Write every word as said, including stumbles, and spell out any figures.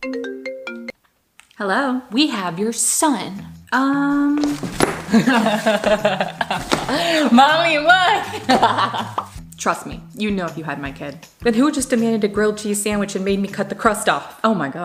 Hello? We have your son. Um... Mommy, what? Trust me, you know if you had my kid. Then who just demanded a grilled cheese sandwich and made me cut the crust off? Oh my god.